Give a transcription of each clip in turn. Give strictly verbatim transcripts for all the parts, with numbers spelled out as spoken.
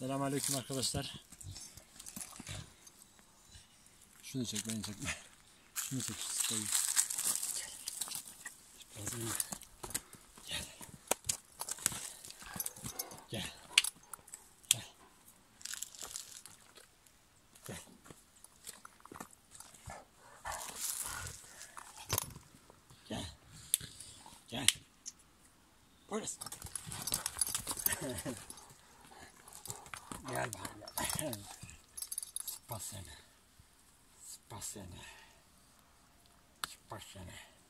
Selamünaleyküm arkadaşlar. Şunu çek, beni çekme. Şunu çek, şu sıkayı. Gel. Gel. Gel. Gel. Gel. Gel. Burası. Gel bakalım. Sıpa seni. Sıpa seni. Sıpa seni.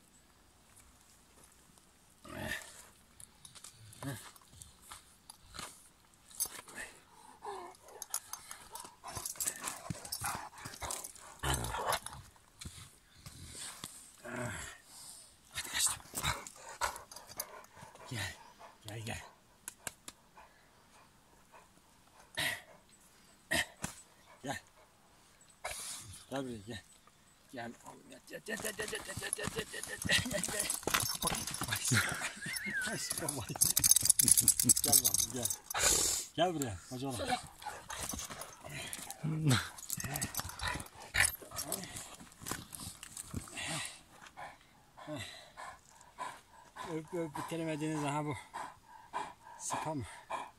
Hadi kaçtım. Gel. Gel gel. Gel. Gel buraya gel. Gel oğlum yat yat yat yat yat yat yat yat yat yat yat yat yat. Aşkım bak. Gel bakalım gel. Gel buraya hoca oğlum. Öp öp bitiremediğiniz aha bu. Sıpa mı?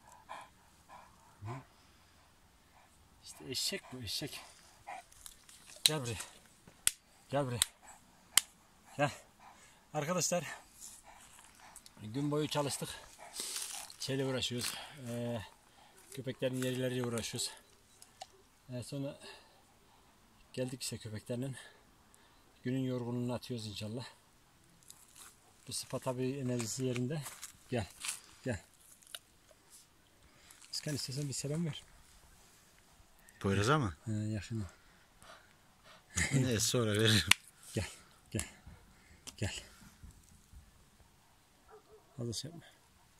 İşte eşek bu eşek. Gel buraya. Gel buraya. Gel. Arkadaşlar gün boyu çalıştık. Şeyle uğraşıyoruz. Ee, köpeklerin yerleriyle uğraşıyoruz. Ee, sonra geldik işte köpeklerle. Günün yorgunluğunu atıyoruz inşallah. Bu sıpa tabi enerjisi yerinde. Gel. Gel. Sen istersen bir selam ver. Poyraz'a mı? He, yakın. Ne sonra veririm. Gel. Gel. Gel. Fazla şey yapma.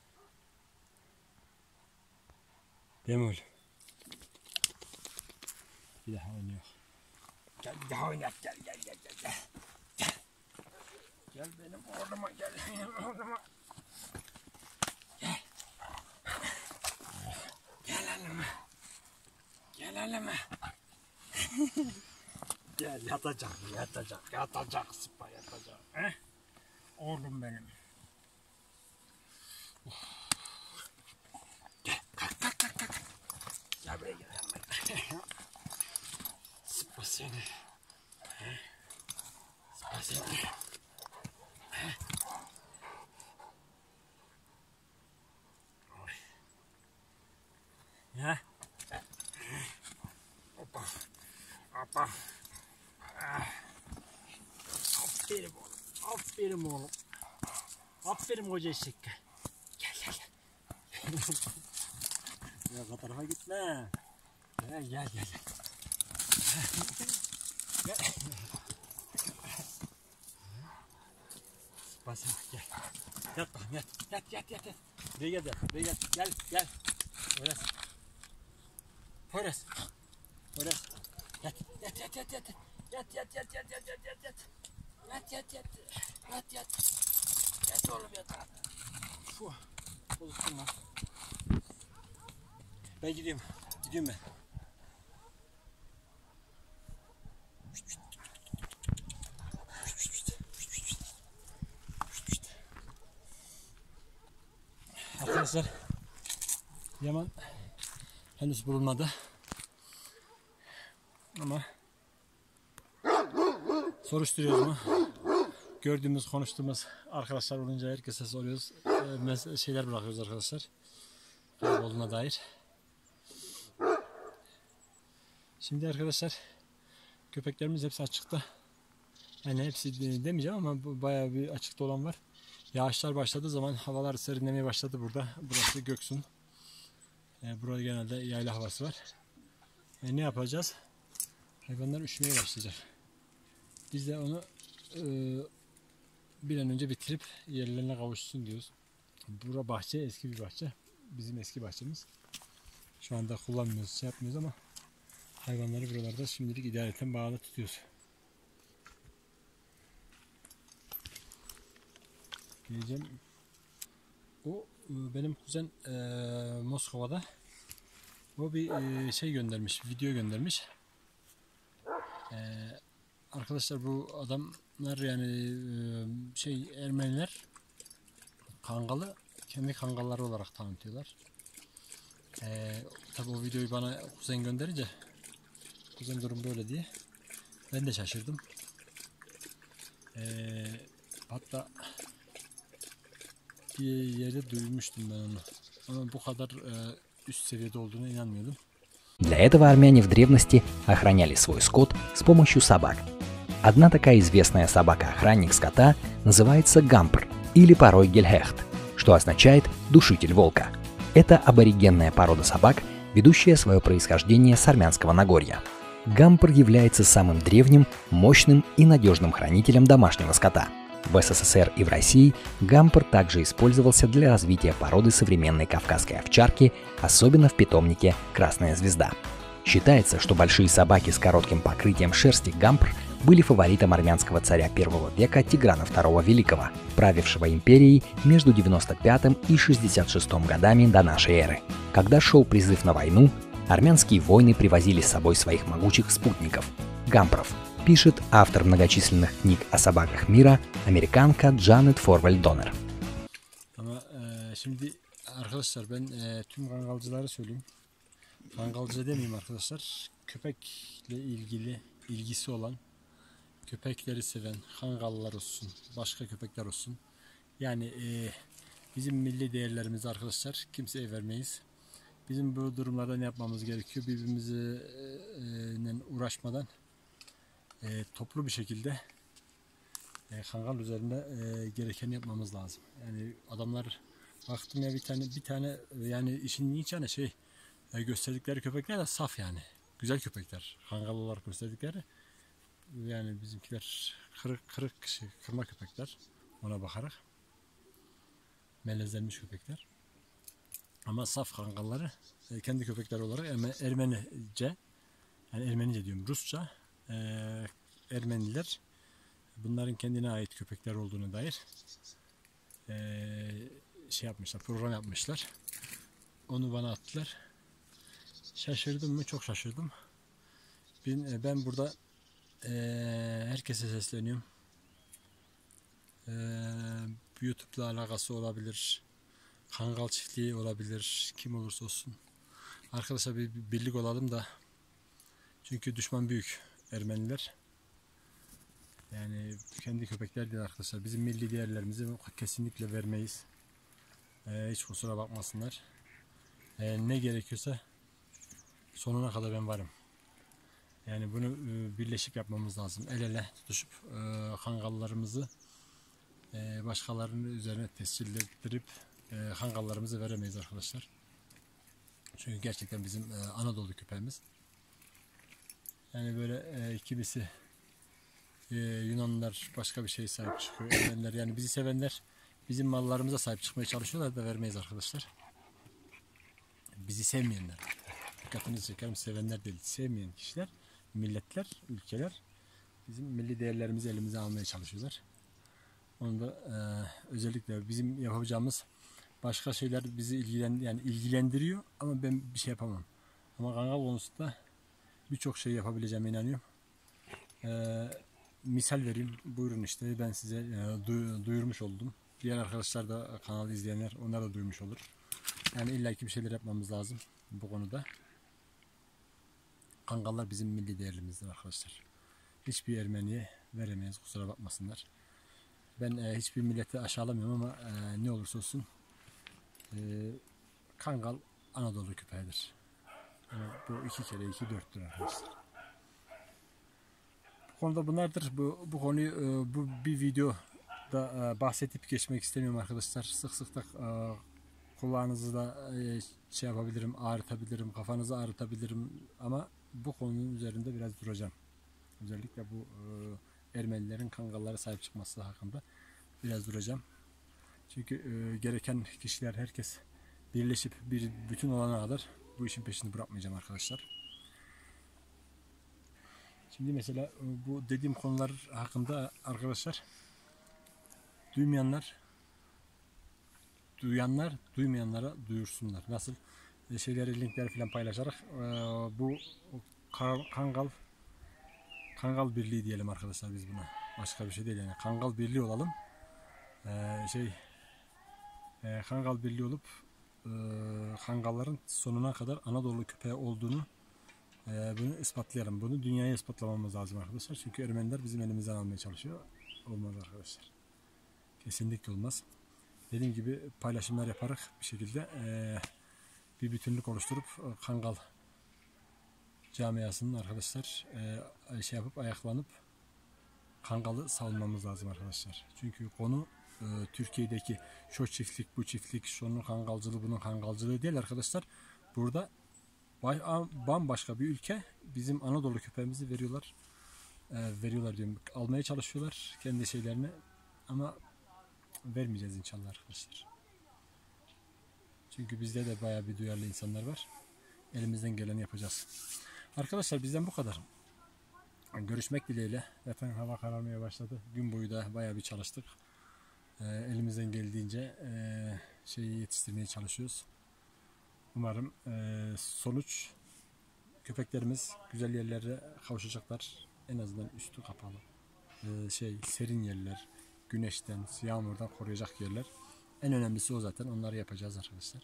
Değil mi oğlum? Bir daha oynuyor. Gel bir daha oynat. Gel gel gel gel. Gel, gel. Gel benim oğluma gel. Benim oğluma. Gel. Gel hanım. Gel hanım. Gel yatacak, yatacak, yatacak sıpa yatacak. He? Oğlum benim. Uf. Gel, kalk kalk kalk kalk. Gel buraya gel yanıma. Sıpa seni. He? Sıpa seni. He? Oy. Ya. Hoppa. Hoppa. Aferin oğlum. Aferin oğlum. Aferin koca eşek. Gel gel gel. Ya o tarafa gitme. Gel gel gel. Gel. Basın gel. Yat bakalım yat. Yat yat yat yat. Buraya gel buraya gel. Gel gel. Poyraz. Poyraz. Poyraz. Yat yat yat yat yat. Yat yat yat yat yat yat yat yat. Yat yat yat. Yat yat. Yat oğlum yat. Fuh. Bozulsun lan. Ben gidiyorum. Gidiyorum ben. Arkadaşlar Yaman henüz bulunmadı. Ama soruşturuyoruz mu? Gördüğümüz, konuştuğumuz arkadaşlar olunca herkese soruyoruz. Ee, şeyler bırakıyoruz arkadaşlar. Kaybolduğuna dair. Şimdi arkadaşlar köpeklerimiz hepsi açıkta. Yani hepsi demeyeceğim ama bayağı bir açıkta olan var. Yağışlar başladığı zaman havalar serinlemeye başladı burada. Burası Göksun. Ee, burada genelde yayla havası var. E, ne yapacağız? Hayvanlar üşümeye başlayacak. Biz de onu e, bir an önce bitirip yerlerine kavuşsun diyoruz. Bura bahçe, eski bir bahçe. Bizim eski bahçemiz. Şu anda kullanmıyoruz, şey yapmıyoruz ama hayvanları buralarda şimdilik idareten bağlı tutuyoruz. Diyeceğim. O benim kuzen e, Moskova'da O bir e, şey göndermiş, video göndermiş. E, arkadaşlar bu adamlar yani e, şey Ermeniler Kangalı kendi kangalları olarak tanıtıyorlar. E, tabi o videoyu bana kuzen gönderince kuzen durum böyle diye ben de şaşırdım. E, hatta bir yerde duymuştum ben onu. Ama bu kadar e, üst seviyede olduğuna inanmıyordum. Для этого армяне в древности охраняли свой скот с помощью собак. Одна такая известная собака-охранник скота называется гампр или порой гельхехт, что означает «душитель волка». Это аборигенная порода собак, ведущая свое происхождение с армянского Нагорья. Гампр является самым древним, мощным и надежным хранителем домашнего скота. В СССР и в России гампр также использовался для развития породы современной кавказской овчарки, особенно в питомнике «Красная звезда». Считается, что большие собаки с коротким покрытием шерсти гампр были фаворитом армянского царя первого века Тиграна второго Великого, правившего империей между девяносто пятым и шестьдесят шестым годами до нашей эры. Когда шел призыв на войну, армянские воины привозили с собой своих могучих спутников – гампров, пишет автор многочисленных книг о собаках мира, американка Джанет Форвель Донер. Ama e, şimdi arkadaşlar ben e, tüm kangalcıları söyleyeyim. Kangalcı demeyeyim arkadaşlar. Köpekle ilgili ilgisi olan, köpekleri seven kangallar olsun, başka köpekler olsun. Yani e, bizim milli değerlerimizi arkadaşlar kimseye vermeyiz. Bizim bu durumlarda ne yapmamız gerekiyor? Birbirimizle uğraşmadan e, toplu bir şekilde e, kangal üzerinde e, gerekeni yapmamız lazım. Yani adamlar baktım ya bir tane bir tane yani işin niçin şey e, gösterdikleri köpekler de saf yani. Güzel köpekler. Kangal olarak gösterdikleri yani bizimkiler kırık kırık şey, kırma köpekler ona bakarak melezlenmiş köpekler. Ama saf kangalları e, kendi köpekleri olarak Ermenice yani Ermenice diyorum Rusça e, Ermeniler bunların kendine ait köpekler olduğuna dair e, şey yapmışlar, program yapmışlar. Onu bana attılar. Şaşırdım mı? Çok şaşırdım. Ben, ben burada e, herkese sesleniyorum. E, YouTube'la alakası olabilir. Kangal çiftliği olabilir. Kim olursa olsun. Arkadaşlar bir birlik olalım da. Çünkü düşman büyük Ermeniler. Yani kendi köpekler değil arkadaşlar. Bizim milli değerlerimizi kesinlikle vermeyiz. Ee, hiç kusura bakmasınlar. Ee, ne gerekiyorsa sonuna kadar ben varım. Yani bunu e, birleşik yapmamız lazım. El ele tutuşup e, kangallarımızı e, başkalarının üzerine tescil ettirip e, kangallarımızı veremeyiz arkadaşlar. Çünkü gerçekten bizim e, Anadolu köpeğimiz. Yani böyle e, kimisi e, Yunanlılar başka bir şeye sahip çıkıyor. Ermeniler yani bizi sevenler bizim mallarımıza sahip çıkmaya çalışıyorlar da vermeyiz arkadaşlar. Bizi sevmeyenler. Dikkatinizi çekerim, sevenler değil, sevmeyen kişiler, milletler, ülkeler bizim milli değerlerimizi elimize almaya çalışıyorlar. Onu da e, özellikle bizim yapabileceğimiz başka şeyler bizi ilgilen yani ilgilendiriyor ama ben bir şey yapamam. Ama kangal konusunda birçok şey yapabileceğime inanıyorum. E, misal vereyim. Buyurun işte ben size e, du, duyurmuş oldum. Diğer arkadaşlar da kanalı izleyenler onlar da duymuş olur. Yani illaki bir şeyler yapmamız lazım bu konuda. Kangallar bizim milli değerlimizdir arkadaşlar. Hiçbir Ermeniye veremeyiz, kusura bakmasınlar. Ben e, hiçbir milleti aşağılamıyorum ama e, ne olursa olsun e, kangal Anadolu köpeğidir. Yani bu iki kere iki dörttür arkadaşlar. Bu konuda bunlardır. Bu, bu konuyu e, bu bir videoda e, bahsedip geçmek istemiyorum arkadaşlar. Sık sık da e, kulağınızı da e, şey yapabilirim, ağrıtabilirim, kafanızı ağrıtabilirim ama bu konunun üzerinde biraz duracağım. Özellikle bu e, Ermenilerin kangallara sahip çıkması hakkında biraz duracağım. Çünkü e, gereken kişiler herkes birleşip bir bütün olana kadar bu işin peşini bırakmayacağım arkadaşlar. Şimdi mesela e, bu dediğim konular hakkında arkadaşlar duymayanlar duyanlar duymayanlara duyursunlar. Nasıl? e, şeyleri, linkleri falan paylaşarak e, bu Ka- Kangal Kangal Birliği diyelim arkadaşlar biz buna. Başka bir şey değil yani. Kangal Birliği olalım. E, şey e, Kangal Birliği olup e, Kangalların sonuna kadar Anadolu köpeği olduğunu e, bunu ispatlayalım. Bunu dünyaya ispatlamamız lazım arkadaşlar. Çünkü Ermeniler bizim elimizden almaya çalışıyor. Olmaz arkadaşlar. Kesinlikle olmaz. Dediğim gibi paylaşımlar yaparak bir şekilde e, bir bütünlük oluşturup e, Kangal camiasının arkadaşlar e, şey yapıp ayaklanıp Kangal'ı savunmamız lazım arkadaşlar. Çünkü konu e, Türkiye'deki şu çiftlik, bu çiftlik, şunun kangalcılığı, bunun kangalcılığı değil arkadaşlar. Burada bambaşka bir ülke bizim Anadolu köpeğimizi veriyorlar. E, veriyorlar diyorum. Almaya çalışıyorlar kendi şeylerini ama vermeyeceğiz inşallah arkadaşlar. Çünkü bizde de bayağı bir duyarlı insanlar var. Elimizden geleni yapacağız. Arkadaşlar bizden bu kadar. Görüşmek dileğiyle. Zaten hava kararmaya başladı. Gün boyu da bayağı bir çalıştık. Ee, elimizden geldiğince e, şeyi yetiştirmeye çalışıyoruz. Umarım e, sonuç köpeklerimiz güzel yerlere kavuşacaklar. En azından üstü kapalı. E, şey serin yerler, güneşten, yağmurdan koruyacak yerler. En önemlisi o zaten. Onları yapacağız arkadaşlar.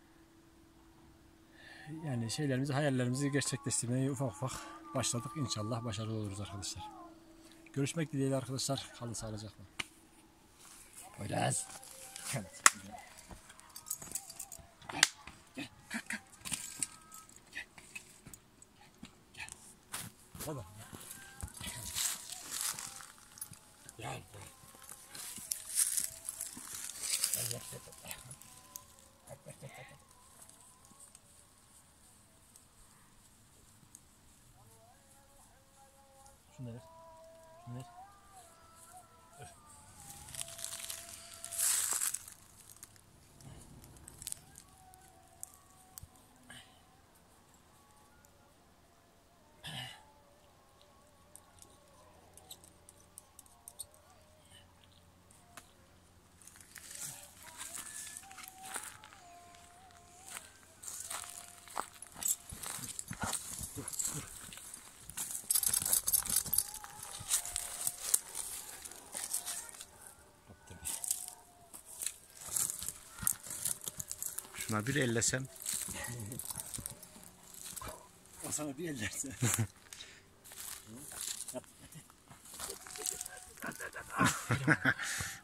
Yani şeylerimizi, hayallerimizi gerçekleştirmeye ufak ufak başladık. İnşallah başarılı oluruz arkadaşlar. Görüşmek dileğiyle arkadaşlar. Kalın sağlıcakla. Poyraz. Tamam. Gel. Şunu ver. Şunu ver. Şuna bir ellesem. O sana bir ellerse. Yap.